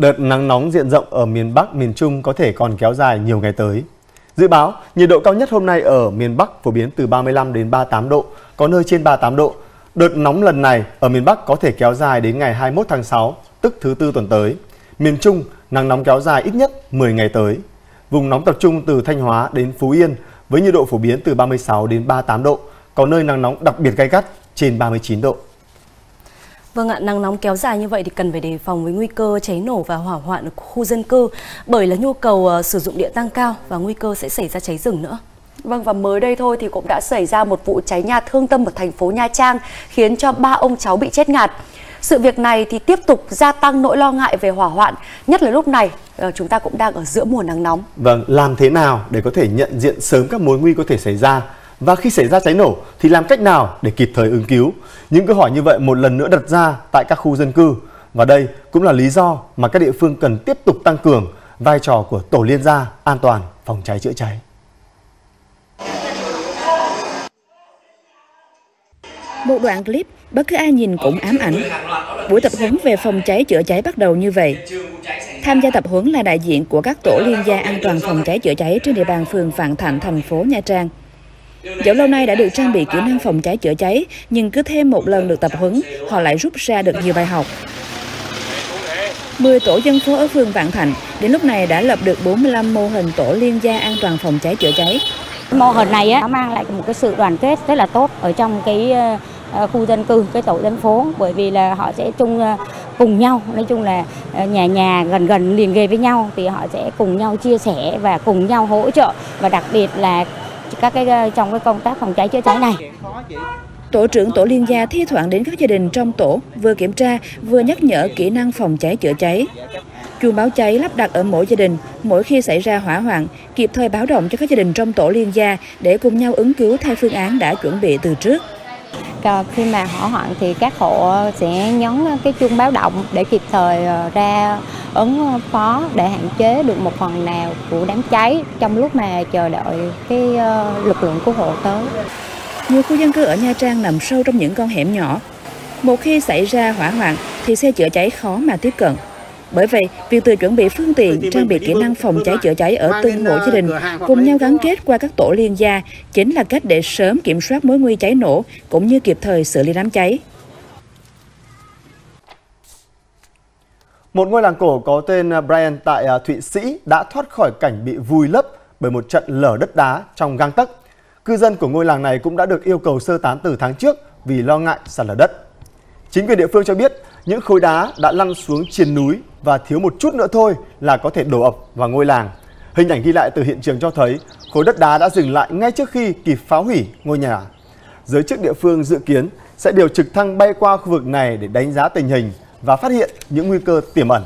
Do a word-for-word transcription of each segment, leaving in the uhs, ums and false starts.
Đợt nắng nóng diện rộng ở miền Bắc, miền Trung có thể còn kéo dài nhiều ngày tới. Dự báo, nhiệt độ cao nhất hôm nay ở miền Bắc phổ biến từ ba mươi lăm đến ba mươi tám độ, có nơi trên ba mươi tám độ. Đợt nóng lần này ở miền Bắc có thể kéo dài đến ngày hai mươi mốt tháng sáu, tức thứ Tư tuần tới. Miền Trung, nắng nóng kéo dài ít nhất mười ngày tới. Vùng nóng tập trung từ Thanh Hóa đến Phú Yên với nhiệt độ phổ biến từ ba mươi sáu đến ba mươi tám độ, có nơi nắng nóng đặc biệt gay gắt trên ba mươi chín độ. Vâng ạ, nắng nóng kéo dài như vậy thì cần phải đề phòng với nguy cơ cháy nổ và hỏa hoạn ở khu dân cư, bởi là nhu cầu uh, sử dụng điện tăng cao và nguy cơ sẽ xảy ra cháy rừng nữa. Vâng, và mới đây thôi thì cũng đã xảy ra một vụ cháy nhà thương tâm ở thành phố Nha Trang khiến cho ba ông cháu bị chết ngạt. Sự việc này thì tiếp tục gia tăng nỗi lo ngại về hỏa hoạn, nhất là lúc này uh, chúng ta cũng đang ở giữa mùa nắng nóng. Vâng, làm thế nào để có thể nhận diện sớm các mối nguy có thể xảy ra? Và khi xảy ra cháy nổ thì làm cách nào để kịp thời ứng cứu? Những câu hỏi như vậy một lần nữa đặt ra tại các khu dân cư. Và đây cũng là lý do mà các địa phương cần tiếp tục tăng cường vai trò của tổ liên gia an toàn phòng cháy chữa cháy. Một đoạn clip bất cứ ai nhìn cũng ám ảnh. Buổi tập huấn về phòng cháy chữa cháy bắt đầu như vậy. Tham gia tập huấn là đại diện của các tổ liên gia an toàn phòng cháy chữa cháy trên địa bàn phường Vạn Thạnh, thành phố Nha Trang. Dẫu lâu nay đã được trang bị kỹ năng phòng cháy chữa cháy, nhưng cứ thêm một lần được tập huấn, họ lại rút ra được nhiều bài học. mười tổ dân phố ở phường Vạn Thạnh đến lúc này đã lập được bốn mươi lăm mô hình tổ liên gia an toàn phòng cháy chữa cháy. Mô hình này á, nó mang lại một cái sự đoàn kết rất là tốt ở trong cái khu dân cư, cái tổ dân phố, bởi vì là họ sẽ chung cùng nhau, nói chung là nhà nhà gần gần liền kề với nhau thì họ sẽ cùng nhau chia sẻ và cùng nhau hỗ trợ, và đặc biệt là các cái trong cái công tác phòng cháy chữa cháy này. Tổ trưởng tổ liên gia thi thoảng đến các gia đình trong tổ, vừa kiểm tra vừa nhắc nhở kỹ năng phòng cháy chữa cháy. Chuông báo cháy lắp đặt ở mỗi gia đình, mỗi khi xảy ra hỏa hoạn, kịp thời báo động cho các gia đình trong tổ liên gia để cùng nhau ứng cứu theo phương án đã chuẩn bị từ trước. Khi mà hỏa hoạn thì các hộ sẽ nhấn cái chuông báo động để kịp thời ra ứng phó, để hạn chế được một phần nào của đám cháy trong lúc mà chờ đợi cái lực lượng cứu hộ tới. Nhiều khu dân cư ở Nha Trang nằm sâu trong những con hẻm nhỏ. Một khi xảy ra hỏa hoạn thì xe chữa cháy khó mà tiếp cận. Bởi vậy, việc tự chuẩn bị phương tiện, trang bị kỹ năng phòng cháy chữa cháy ở từng hộ gia đình, cùng nhau gắn kết qua các tổ liên gia chính là cách để sớm kiểm soát mối nguy cháy nổ cũng như kịp thời xử lý đám cháy. Một ngôi làng cổ có tên Brian tại Thụy Sĩ đã thoát khỏi cảnh bị vùi lấp bởi một trận lở đất đá trong gang tấc. Cư dân của ngôi làng này cũng đã được yêu cầu sơ tán từ tháng trước vì lo ngại sạt lở đất. Chính quyền địa phương cho biết những khối đá đã lăn xuống triền núi và thiếu một chút nữa thôi là có thể đổ ập vào ngôi làng. Hình ảnh ghi lại từ hiện trường cho thấy khối đất đá đã dừng lại ngay trước khi kịp phá hủy ngôi nhà. Giới chức địa phương dự kiến sẽ điều trực thăng bay qua khu vực này để đánh giá tình hình và phát hiện những nguy cơ tiềm ẩn.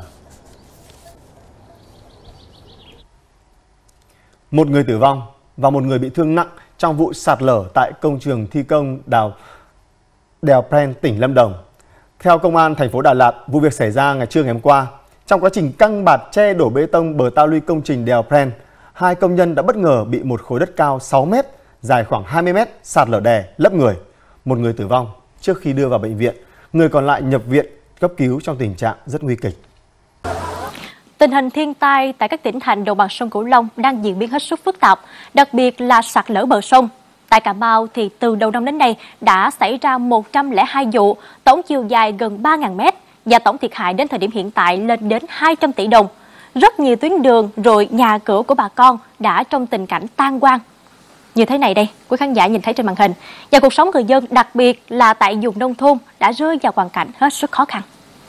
Một người tử vong và một người bị thương nặng trong vụ sạt lở tại công trường thi công đào đèo Pren, tỉnh Lâm Đồng. Theo Công an thành phố Đà Lạt, vụ việc xảy ra ngày trưa ngày hôm qua. Trong quá trình căng bạt che đổ bê tông bờ ta luy công trình đèo Pren, hai công nhân đã bất ngờ bị một khối đất cao sáu mét, dài khoảng hai mươi mét sạt lở đè lấp người. Một người tử vong trước khi đưa vào bệnh viện, người còn lại nhập viện cấp cứu trong tình trạng rất nguy kịch. Tình hình thiên tai tại các tỉnh thành đồng bằng sông Cửu Long đang diễn biến hết sức phức tạp, đặc biệt là sạt lở bờ sông. Tại Cà Mau thì từ đầu năm đến nay đã xảy ra một trăm lẻ hai vụ, tổng chiều dài gần ba nghìn mét và tổng thiệt hại đến thời điểm hiện tại lên đến hai trăm tỷ đồng. Rất nhiều tuyến đường rồi nhà cửa của bà con đã trong tình cảnh tan hoang. Như thế này đây, quý khán giả nhìn thấy trên màn hình, và cuộc sống người dân, đặc biệt là tại vùng nông thôn, đã rơi vào hoàn cảnh hết sức khó khăn.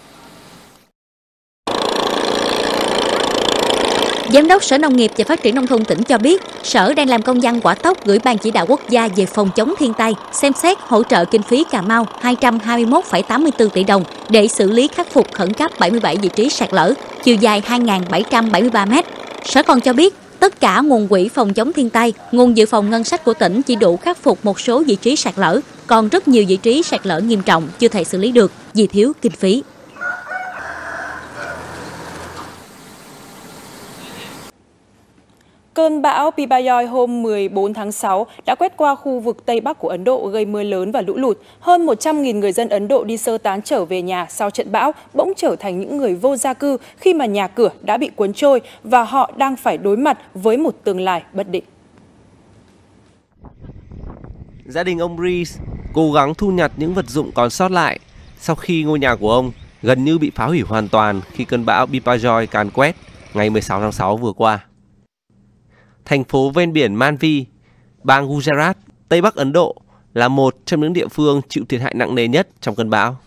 Giám đốc Sở Nông nghiệp và Phát triển Nông thôn tỉnh cho biết, Sở đang làm công văn hỏa tốc gửi Ban Chỉ đạo Quốc gia về phòng chống thiên tai, xem xét hỗ trợ kinh phí Cà Mau hai trăm hai mươi mốt phẩy tám mươi tư tỷ đồng để xử lý khắc phục khẩn cấp bảy mươi bảy vị trí sạt lở, chiều dài hai nghìn bảy trăm bảy mươi ba mét. Sở còn cho biết, tất cả nguồn quỹ phòng chống thiên tai, nguồn dự phòng ngân sách của tỉnh chỉ đủ khắc phục một số vị trí sạt lở, còn rất nhiều vị trí sạt lở nghiêm trọng chưa thể xử lý được vì thiếu kinh phí. Cơn bão Biparjoy hôm mười bốn tháng sáu đã quét qua khu vực Tây Bắc của Ấn Độ gây mưa lớn và lũ lụt. Hơn một trăm nghìn người dân Ấn Độ đi sơ tán trở về nhà sau trận bão bỗng trở thành những người vô gia cư khi mà nhà cửa đã bị cuốn trôi và họ đang phải đối mặt với một tương lai bất định. Gia đình ông Rees cố gắng thu nhặt những vật dụng còn sót lại sau khi ngôi nhà của ông gần như bị phá hủy hoàn toàn khi cơn bão Biparjoy càn quét ngày mười sáu tháng sáu vừa qua. Thành phố ven biển Manvi, bang Gujarat, Tây Bắc Ấn Độ là một trong những địa phương chịu thiệt hại nặng nề nhất trong cơn bão.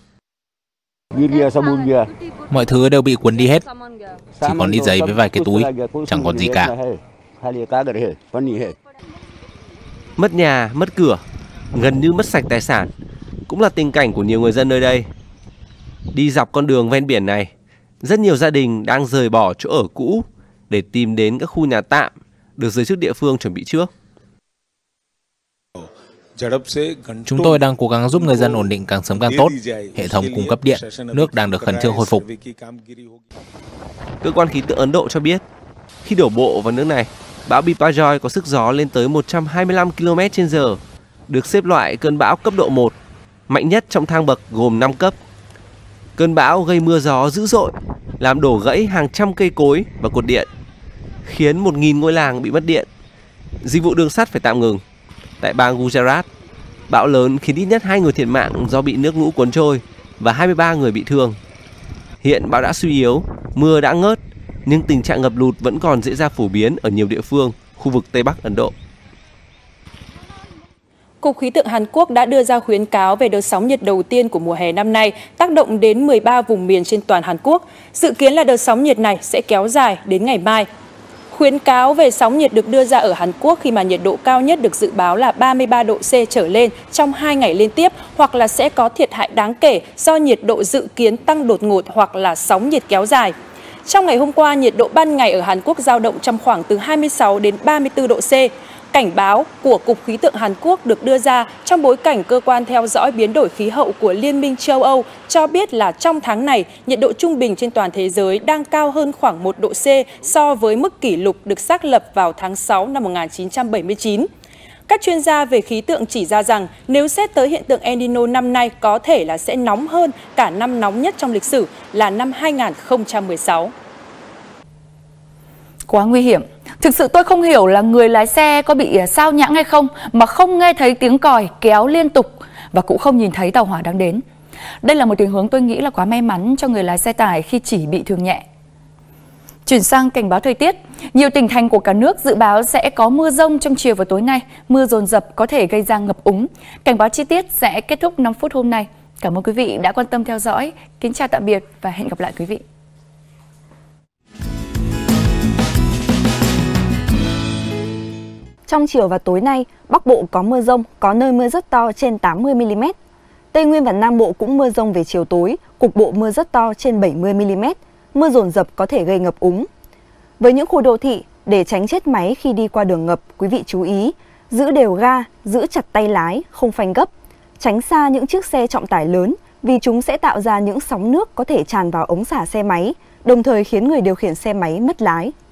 Mọi thứ đều bị cuốn đi hết, chỉ còn ít giấy với vài cái túi, chẳng còn gì cả. Mất nhà, mất cửa, gần như mất sạch tài sản, cũng là tình cảnh của nhiều người dân nơi đây. Đi dọc con đường ven biển này, rất nhiều gia đình đang rời bỏ chỗ ở cũ để tìm đến các khu nhà tạm được giới chức địa phương chuẩn bị trước. Chúng tôi đang cố gắng giúp người dân ổn định càng sớm càng tốt. Hệ thống cung cấp điện, nước đang được khẩn trương hồi phục. Cơ quan khí tượng Ấn Độ cho biết, khi đổ bộ vào nước này, bão Biparjoy có sức gió lên tới một trăm hai mươi lăm ki lô mét trên giờ, được xếp loại cơn bão cấp độ một, mạnh nhất trong thang bậc gồm năm cấp. Cơn bão gây mưa gió dữ dội, làm đổ gãy hàng trăm cây cối và cột điện, khiến một nghìn ngôi làng bị mất điện. Dịch vụ đường sắt phải tạm ngừng. Tại bang Gujarat, bão lớn khiến ít nhất hai người thiệt mạng do bị nước lũ cuốn trôi và hai mươi ba người bị thương. Hiện bão đã suy yếu, mưa đã ngớt, nhưng tình trạng ngập lụt vẫn còn diễn ra phổ biến ở nhiều địa phương, khu vực Tây Bắc Ấn Độ. Cục Khí tượng Hàn Quốc đã đưa ra khuyến cáo về đợt sóng nhiệt đầu tiên của mùa hè năm nay, tác động đến mười ba vùng miền trên toàn Hàn Quốc. Dự kiến là đợt sóng nhiệt này sẽ kéo dài đến ngày mai. Khuyến cáo về sóng nhiệt được đưa ra ở Hàn Quốc khi mà nhiệt độ cao nhất được dự báo là ba mươi ba độ C trở lên trong hai ngày liên tiếp, hoặc là sẽ có thiệt hại đáng kể do nhiệt độ dự kiến tăng đột ngột hoặc là sóng nhiệt kéo dài. Trong ngày hôm qua, nhiệt độ ban ngày ở Hàn Quốc dao động trong khoảng từ hai mươi sáu đến ba mươi tư độ C. Cảnh báo của Cục Khí tượng Hàn Quốc được đưa ra trong bối cảnh cơ quan theo dõi biến đổi khí hậu của Liên minh châu Âu cho biết là trong tháng này, nhiệt độ trung bình trên toàn thế giới đang cao hơn khoảng một độ C so với mức kỷ lục được xác lập vào tháng sáu năm một nghìn chín trăm bảy mươi chín. Các chuyên gia về khí tượng chỉ ra rằng nếu xét tới hiện tượng El Nino năm nay có thể là sẽ nóng hơn cả năm nóng nhất trong lịch sử là năm hai nghìn không trăm mười sáu. Quá nguy hiểm. Thực sự tôi không hiểu là người lái xe có bị sao nhãng hay không mà không nghe thấy tiếng còi kéo liên tục và cũng không nhìn thấy tàu hỏa đang đến. Đây là một tình huống tôi nghĩ là quá may mắn cho người lái xe tải khi chỉ bị thương nhẹ. Chuyển sang cảnh báo thời tiết, nhiều tỉnh thành của cả nước dự báo sẽ có mưa rông trong chiều và tối nay, mưa dồn dập có thể gây ra ngập úng. Cảnh báo chi tiết sẽ kết thúc năm phút hôm nay. Cảm ơn quý vị đã quan tâm theo dõi. Kính chào tạm biệt và hẹn gặp lại quý vị. Trong chiều và tối nay, Bắc Bộ có mưa rông, có nơi mưa rất to trên tám mươi mi li mét. Tây Nguyên và Nam Bộ cũng mưa rông về chiều tối, cục bộ mưa rất to trên bảy mươi mi li mét. Mưa dồn dập có thể gây ngập úng. Với những khu đô thị, để tránh chết máy khi đi qua đường ngập, quý vị chú ý, giữ đều ga, giữ chặt tay lái, không phanh gấp. Tránh xa những chiếc xe trọng tải lớn vì chúng sẽ tạo ra những sóng nước có thể tràn vào ống xả xe máy, đồng thời khiến người điều khiển xe máy mất lái.